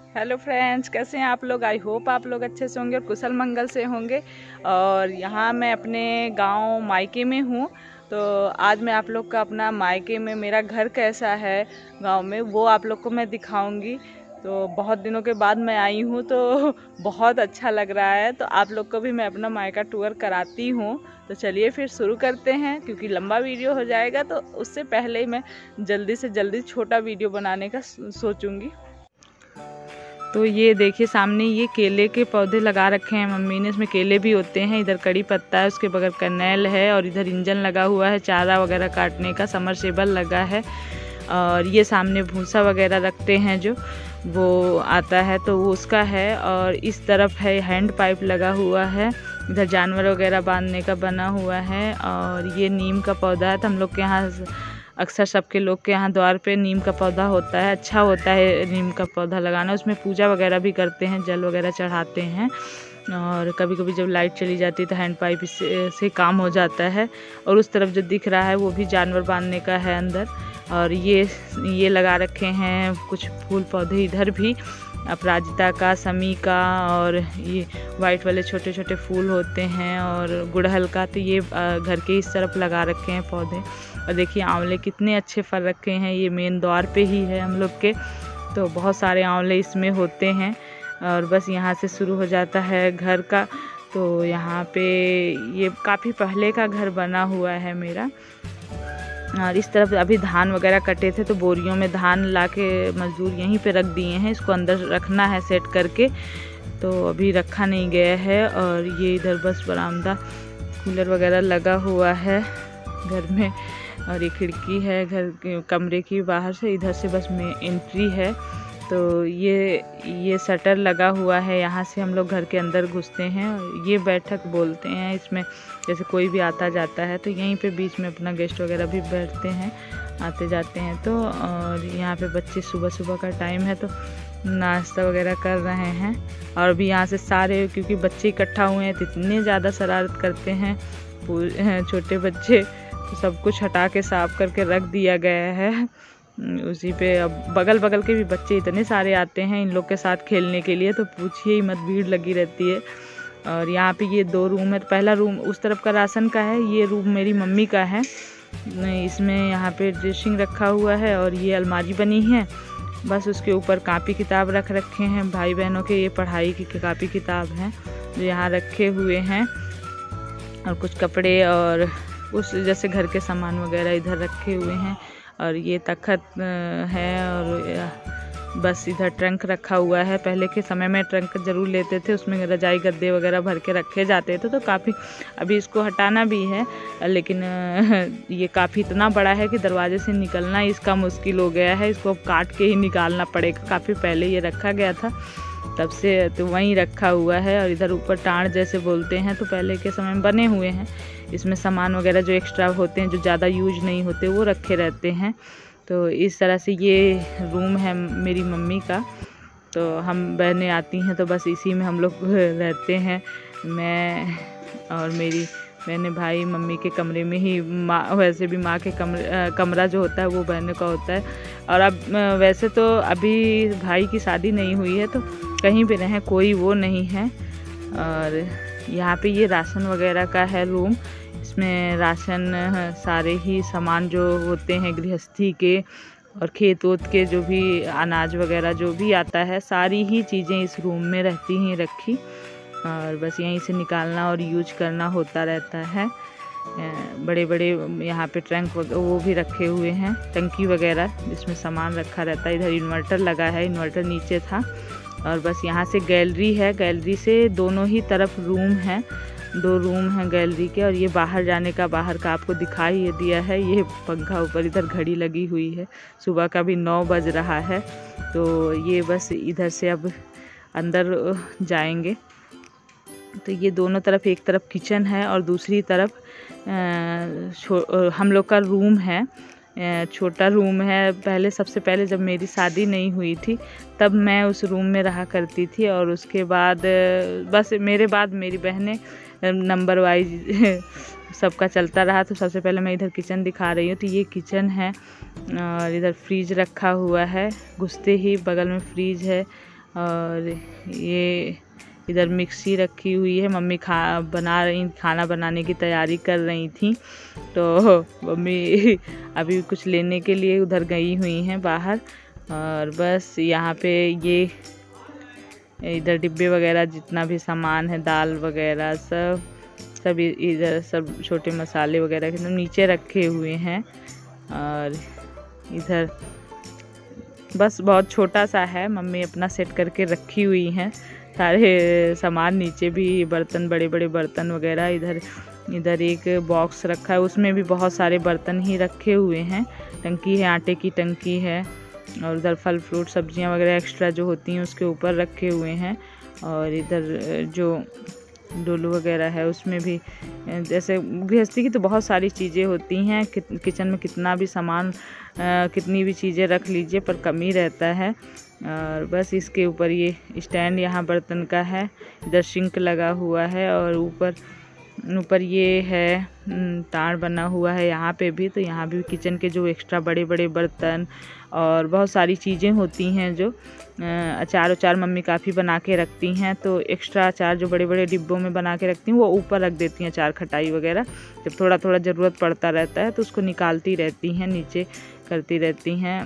Hello friends, कैसे हैं आप लोग। आई होप आप लोग अच्छे से होंगे और कुशल मंगल से होंगे। और यहाँ मैं अपने गांव मायके में हूँ। तो आज मैं आप लोग का अपना मायके में मेरा घर कैसा है गांव में वो आप लोग को मैं दिखाऊंगी। तो बहुत दिनों के बाद मैं आई हूँ तो बहुत अच्छा लग रहा है। तो आप लोग को भी मैं अपना मायका टूर कराती हूँ। तो चलिए फिर शुरू करते हैं, क्योंकि लंबा वीडियो हो जाएगा तो उससे पहले ही मैं जल्दी से जल्दी छोटा वीडियो बनाने का सोचूंगी। तो ये देखिए सामने ये केले के पौधे लगा रखे हैं मम्मी ने। इसमें केले भी होते हैं। इधर कड़ी पत्ता है, उसके बगल कनेल है और इधर इंजन लगा हुआ है चारा वगैरह काटने का, समरसेबल लगा है। और ये सामने भूसा वगैरह रखते हैं जो वो आता है तो वो उसका है। और इस तरफ है हैंड पाइप लगा हुआ है, इधर जानवर वगैरह बांधने का बना हुआ है। और ये नीम का पौधा है। तो हम लोग के यहाँ अक्सर सबके लोग के यहाँ द्वार पे नीम का पौधा होता है। अच्छा होता है नीम का पौधा लगाना। उसमें पूजा वगैरह भी करते हैं, जल वगैरह चढ़ाते हैं। और कभी कभी जब लाइट चली जाती है तो हैंड पाइप से काम हो जाता है। और उस तरफ जो दिख रहा है वो भी जानवर बांधने का है अंदर। और ये लगा रखे हैं कुछ फूल पौधे इधर भी, अपराजिता का, समी का, और ये वाइट वाले छोटे छोटे फूल होते हैं और गुड़हल का। तो ये घर के इस तरफ लगा रखे हैं पौधे। और देखिए आंवले कितने अच्छे फल रखे हैं। ये मेन द्वार पे ही है हम लोग के, तो बहुत सारे आंवले इसमें होते हैं। और बस यहाँ से शुरू हो जाता है घर का। तो यहाँ पे ये काफ़ी पहले का घर बना हुआ है मेरा। और इस तरफ अभी धान वगैरह कटे थे तो बोरियों में धान लाके मजदूर यहीं पे रख दिए हैं। इसको अंदर रखना है सेट करके, तो अभी रखा नहीं गया है। और ये इधर बस बरामदा, कूलर वगैरह लगा हुआ है घर में। और ये खिड़की है घर के कमरे की, बाहर से इधर से बस में एंट्री है। तो ये शटर लगा हुआ है, यहाँ से हम लोग घर के अंदर घुसते हैं। ये बैठक बोलते हैं इसमें, जैसे कोई भी आता जाता है तो यहीं पे बीच में अपना गेस्ट वगैरह भी बैठते हैं, आते जाते हैं तो। और यहाँ पे बच्चे सुबह सुबह का टाइम है तो नाश्ता वगैरह कर रहे हैं। और अभी यहाँ से सारे, क्योंकि बच्चे इकट्ठा हुए हैं तो इतने ज़्यादा शरारत करते हैं छोटे बच्चे, तो सब कुछ हटा के साफ करके रख दिया गया है उसी पे। अब बगल बगल के भी बच्चे इतने सारे आते हैं इन लोग के साथ खेलने के लिए, तो पूछिए ही मत, भीड़ लगी रहती है। और यहाँ पे ये 2 रूम है। तो पहला रूम उस तरफ का राशन का है, ये रूम मेरी मम्मी का है। इसमें यहाँ पे ड्रेसिंग रखा हुआ है और ये अलमारी बनी है। बस उसके ऊपर कापी किताब रख रखे हैं भाई बहनों के, ये पढ़ाई की कापी किताब हैं जो यहाँ रखे हुए हैं। और कुछ कपड़े और उस जैसे घर के सामान वगैरह इधर रखे हुए हैं। और ये तखत है। और बस इधर ट्रंक रखा हुआ है। पहले के समय में ट्रंक ज़रूर लेते थे, उसमें रजाई गद्दे वगैरह भर के रखे जाते थे। तो काफ़ी, अभी इसको हटाना भी है लेकिन ये काफ़ी इतना बड़ा है कि दरवाजे से निकलना इसका मुश्किल हो गया है। इसको काट के ही निकालना पड़ेगा। काफ़ी पहले ये रखा गया था, तब से तो वहीं रखा हुआ है। और इधर ऊपर टाँड़ जैसे बोलते हैं, तो पहले के समय में बने हुए हैं। इसमें सामान वगैरह जो एक्स्ट्रा होते हैं, जो ज़्यादा यूज नहीं होते, वो रखे रहते हैं। तो इस तरह से ये रूम है मेरी मम्मी का। तो हम बहनें आती हैं तो बस इसी में हम लोग रहते हैं। मैं और मेरी बहनें, भाई मम्मी के कमरे में ही, माँ वैसे भी माँ के कमरा जो होता है वो बहनों का होता है। और अब वैसे तो अभी भाई की शादी नहीं हुई है तो कहीं भी रहें कोई वो नहीं है। और यहाँ पे ये राशन वगैरह का है रूम। इसमें राशन सारे ही सामान जो होते हैं गृहस्थी के और खेत वोत के, जो भी अनाज वगैरह जो भी आता है, सारी ही चीज़ें इस रूम में रहती हैं रखी। और बस यहीं से निकालना और यूज करना होता रहता है। बड़े बड़े यहाँ पे ट्रंक वो भी रखे हुए हैं, टंकी वगैरह जिसमें सामान रखा रहता है। इधर इन्वर्टर लगा है, इन्वर्टर नीचे था। और बस यहाँ से गैलरी है, गैलरी से दोनों ही तरफ रूम है, 2 रूम हैं गैलरी के। और ये बाहर जाने का, बाहर का आपको दिखाई ये दिया है। ये पंखा ऊपर, इधर घड़ी लगी हुई है, सुबह का भी 9 बज रहा है। तो ये बस इधर से अब अंदर जाएंगे। तो ये दोनों तरफ, एक तरफ किचन है और दूसरी तरफ हम लोग का रूम है, छोटा रूम है। पहले, सबसे पहले जब मेरी शादी नहीं हुई थी तब मैं उस रूम में रहा करती थी। और उसके बाद बस मेरे बाद मेरी बहनें नंबर वाइज सबका चलता रहा। तो सबसे पहले मैं इधर किचन दिखा रही हूँ। तो ये किचन है और इधर फ्रीज रखा हुआ है, घुसते ही बगल में फ्रीज है। और ये इधर मिक्सी रखी हुई है। मम्मी खाना बनाने की तैयारी कर रही थी, तो मम्मी अभी कुछ लेने के लिए उधर गई हुई हैं बाहर। और बस यहाँ पे ये इधर डिब्बे वगैरह जितना भी सामान है, दाल वगैरह सब इधर सब छोटे मसाले वगैरह के नीचे रखे हुए हैं। और इधर बस बहुत छोटा सा है, मम्मी अपना सेट करके रखी हुई हैं सारे सामान। नीचे भी बर्तन, बड़े बड़े बर्तन वगैरह। इधर एक बॉक्स रखा है, उसमें भी बहुत सारे बर्तन ही रखे हुए हैं। टंकी है, आटे की टंकी है। और उधर फल फ्रूट सब्जियां वगैरह एक्स्ट्रा जो होती हैं उसके ऊपर रखे हुए हैं। और इधर जो डोलू वगैरह है उसमें भी, जैसे गृहस्थी की तो बहुत सारी चीज़ें होती हैं। किचन में कितना भी सामान, कितनी भी चीज़ें रख लीजिए पर कमी रहता है। और बस इसके ऊपर ये स्टैंड यहाँ बर्तन का है। इधर सिंक लगा हुआ है और ऊपर ये है तार बना हुआ है यहाँ पे भी। तो यहाँ भी किचन के जो एक्स्ट्रा बड़े बड़े बर्तन और बहुत सारी चीज़ें होती हैं, जो अचार मम्मी काफ़ी बना के रखती हैं। तो एक्स्ट्रा अचार जो बड़े बड़े डिब्बों में बना के रखती हैं वो ऊपर रख देती हैं, अचार खटाई वगैरह। जब थोड़ा थोड़ा ज़रूरत पड़ता रहता है तो उसको निकालती रहती हैं, नीचे करती रहती हैं।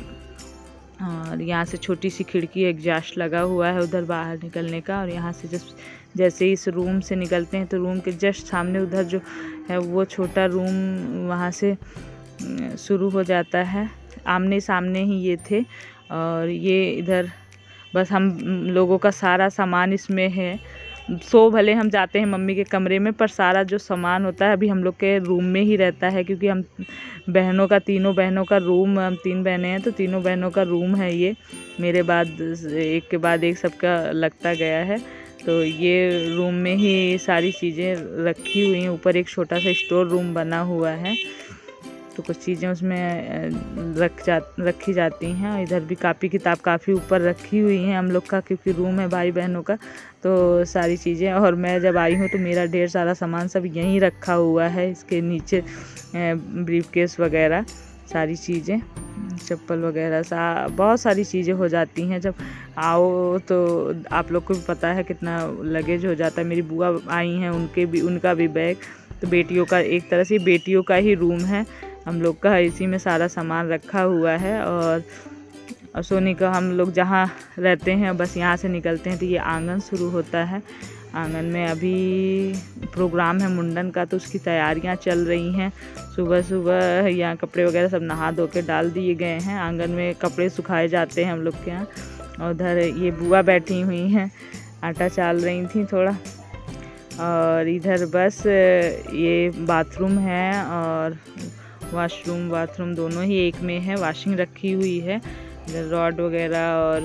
और यहाँ से छोटी सी खिड़की एग्जॉस्ट लगा हुआ है उधर बाहर निकलने का। और यहाँ से जैसे इस रूम से निकलते हैं तो रूम के जस्ट सामने उधर जो है वो छोटा रूम, वहाँ से शुरू हो जाता है। आमने सामने ही ये थे। और ये इधर बस हम लोगों का सारा सामान इसमें है। भले हम जाते हैं मम्मी के कमरे में, पर सारा जो सामान होता है अभी हम लोग के रूम में ही रहता है, क्योंकि हम तीनों बहनों का रूम, हम 3 बहनें हैं तो तीनों बहनों का रूम है ये। मेरे बाद एक के बाद एक सबका लगता गया है। तो ये रूम में ही सारी चीज़ें रखी हुई हैं। ऊपर एक छोटा सा स्टोर रूम बना हुआ है, तो कुछ चीज़ें उसमें रखी जाती हैं। इधर भी कापी किताब काफ़ी ऊपर रखी हुई हैं हम लोग का, क्योंकि रूम है भाई बहनों का, तो सारी चीज़ें। और मैं जब आई हूँ तो मेरा ढेर सारा सामान सब यहीं रखा हुआ है, इसके नीचे ब्रीफकेस वगैरह सारी चीज़ें, चप्पल वगैरह बहुत सारी चीज़ें हो जाती हैं। जब आओ तो आप लोग को भी पता है कितना लगेज हो जाता है। मेरी बुआ आई हैं, उनका भी बैग, तो बेटियों का एक तरह से बेटियों का ही रूम है हम लोग का, इसी में सारा सामान रखा हुआ है। और सोनी का हम लोग जहाँ रहते हैं बस यहाँ से निकलते हैं तो ये आंगन शुरू होता है। आंगन में अभी प्रोग्राम है मुंडन का, तो उसकी तैयारियां चल रही हैं। सुबह यहाँ कपड़े वगैरह सब नहा धो के डाल दिए गए हैं। आंगन में कपड़े सुखाए जाते हैं हम लोग के यहाँ। और उधर ये बुआ बैठी हुई हैं, आटा चाल रही थी थोड़ा। और इधर बस ये बाथरूम है और बाथरूम दोनों ही एक में है। वॉशिंग रखी हुई है, इधर रॉड वगैरह और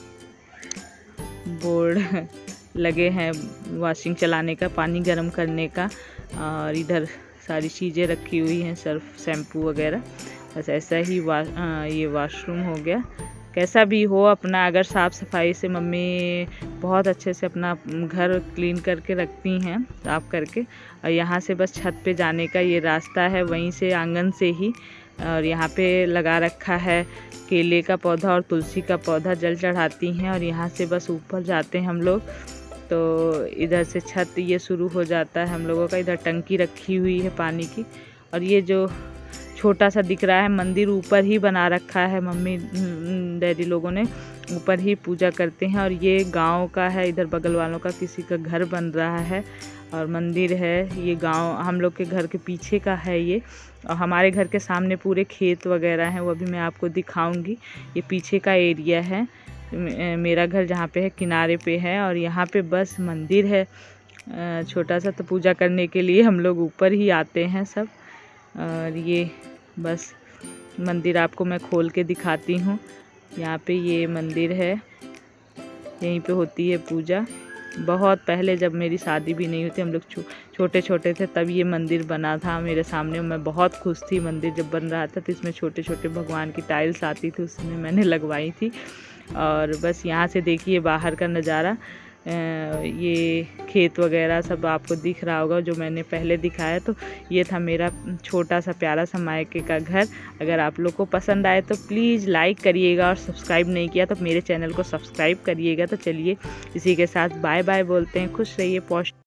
बोर्ड लगे हैं वॉशिंग चलाने का, पानी गर्म करने का। और इधर सारी चीज़ें रखी हुई हैं, सर्फ, शैम्पू वगैरह। बस ऐसा ही ये वॉशरूम हो गया। कैसा भी हो अपना, अगर साफ़ सफाई से मम्मी बहुत अच्छे से अपना घर क्लीन करके रखती हैं, साफ करके। और यहाँ से बस छत पे जाने का ये रास्ता है, वहीं से आंगन से ही। और यहाँ पे लगा रखा है केले का पौधा और तुलसी का पौधा, जल चढ़ाती हैं। और यहाँ से बस ऊपर जाते हैं हम लोग, तो इधर से छत ये शुरू हो जाता है हम लोगों का। इधर टंकी रखी हुई है पानी की। और ये जो छोटा सा दिख रहा है मंदिर, ऊपर ही बना रखा है, मम्मी डैडी लोगों ने ऊपर ही पूजा करते हैं। और ये गांव का है, इधर बगल वालों का किसी का घर बन रहा है और मंदिर है। ये गांव हम लोग के घर के पीछे का है ये। और हमारे घर के सामने पूरे खेत वगैरह हैं, वो अभी मैं आपको दिखाऊंगी। ये पीछे का एरिया है, मेरा घर जहाँ पे है किनारे पे है। और यहाँ पे बस मंदिर है छोटा सा, तो पूजा करने के लिए हम लोग ऊपर ही आते हैं सब। और ये बस मंदिर आपको मैं खोल के दिखाती हूँ। यहाँ पे ये मंदिर है, यहीं पे होती है पूजा। बहुत पहले जब मेरी शादी भी नहीं हुई थी, हम लोग छोटे छोटे थे, तब ये मंदिर बना था मेरे सामने। मैं बहुत खुश थी मंदिर जब बन रहा था, तो इसमें छोटे छोटे भगवान की टाइल्स आती थी, उसमें मैंने लगवाई थी। और बस यहाँ से देखिए बाहर का नज़ारा, ये खेत वगैरह सब आपको दिख रहा होगा जो मैंने पहले दिखाया। तो ये था मेरा छोटा सा प्यारा सा मायके का घर। अगर आप लोग को पसंद आए तो प्लीज़ लाइक करिएगा, और सब्सक्राइब नहीं किया तो मेरे चैनल को सब्सक्राइब करिएगा। तो चलिए इसी के साथ बाय बाय बोलते हैं। खुश रहिए,